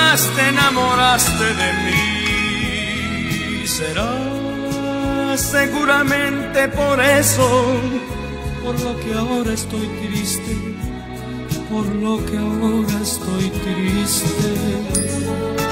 más te enamoraste de mí. Será seguramente por eso, por lo que ahora estoy triste, por lo que ahora estoy triste.